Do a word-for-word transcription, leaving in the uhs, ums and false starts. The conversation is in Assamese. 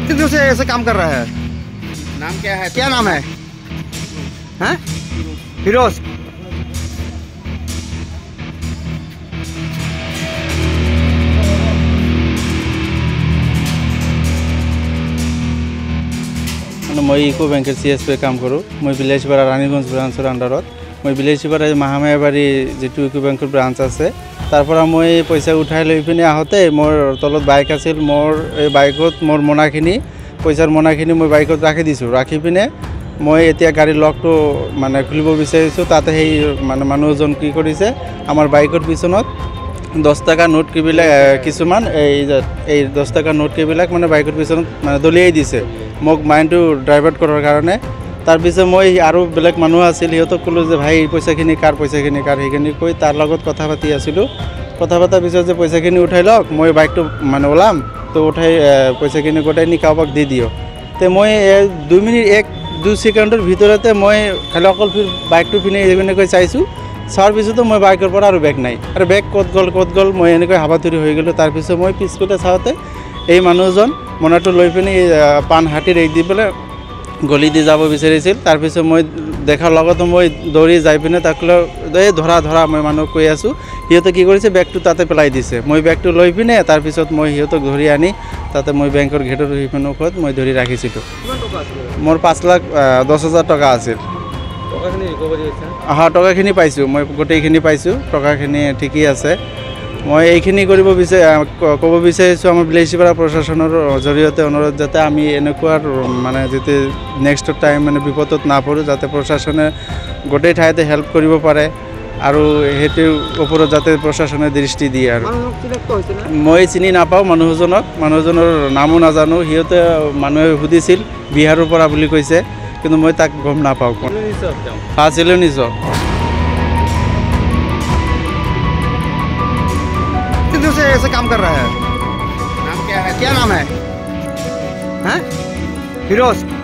कितने दिनों से ऐसे काम कर रहा है? नाम क्या है? क्या नाम है? हैं? फिरोज। मैं Eko banker C S P काम करूँ। मैं বিলাসীপাৰা रानीगंज ब्रांचर आंडारत मैं বিলাসীপাৰা महामायाबाड़ी जी इको बैंकर ब्रांच आछे तार पर मैं पैसा उठाई लै पिने आहते मोर तलत बाइक आछिल मोर ए बाइकत मोर मोनाखिनि पैसार मोनाखिनि मैं बाइकत राखि दिছোঁ राखि पिने मैं एतिया गाड़ी लकटो माने खुलिब बिचारिছোঁ ताते हेई माने मानुहजन कि करिছে आमार बाइकर पिछनत दस टाका नोट किबिलाक किछुमान এই दस टाका नोट किबिलाक माने बाइकर पिछनत माने दलियाई दिছে মোক माइंडटो डाइभार्ट करार कारणे तार पिछे मैं आरो बेलेग मानुह आछिल सिहतक कलो जे भाई पैसाखिनि कार पैसाखिनि कार हेइखिनि কৈ तार लगत कथा पाति आछिलो कथा पातार पिছত जे पैसाखिनि उठाई लक मैं बाइकटो माने ओलाम तो उठाई पैसाखिनि गोटाई नी कारोबाक दि दिओ ते मैं दुई मिनिट एक दुई सेकेंडर भितरते मैं खाली अकल फिर बाइकटो पिने एनेকৈ चाइছোঁ चार पिछतो मैं बाइकर पर और बेग नाई और बेग कत गल कत गल मैं एनेকৈ हाबाथुरी हो गलो तार पिছত मैं पिछफाले चाওঁতে এই মানুহজন মনাটো লৈ পিনে পান হাতি ৰেক দি পেলাই গলি দি যাব বিচাৰিছিল তাৰ পিছত মই দেখাৰ লগতে মই দৌৰি যাই পিনে তাক এই ধৰা ধৰা মই মানুহক কৈ আছোঁ সিহঁতে কি কৰিছে বেগটো তাতে পেলাই দিছে মই বেগটো লৈ পিনে তাৰ পিছত মই সিহঁতক ধৰি আনি তাতে মই বেংকৰ গেটৰ সন্মুখত মই ধৰি ৰাখিছিলোঁ মোৰ পাঁচ লাখ দহ হাজাৰ টকা আছিল টকাখিনি ৰিকভাৰী হৈছে হা টকাখিনি পাইছোঁ মই গোটেইখিনি পাইছোঁ টকাখিনি ঠিকই আছে मैं এইখিনি কৰিব বিচাৰি ক'ব বিচাৰিছোঁ আমাৰ বিলাসীপাৰা প্ৰশাসনৰ জৰিয়তে অনুৰোধ যাতে আমি এনেকুৱাৰ মানে যাতে নেক্সট টাইম মানে বিপদত নাপৰোঁ যাতে প্ৰশাসনে গোটেই ঠাইতে হেল্প কৰিব পাৰে আৰু হেতুৰ ওপৰত যাতে প্ৰশাসনে দৃষ্টি দিয়ে আৰু মই চিনি নাপাওঁ মানুহজনক মানুহজনৰ নামো নাজানো সিহঁতে মানুহে সুধিছিল বিহাৰৰ পৰা বুলি কৈছে কিন্তু মই তাক গম নাপাওঁ কোন আছিল নিশ্চয় कितने दिनों से ऐसे काम कर रहा है? नाम क्या है? क्या नाम है? हैं? फिरोज।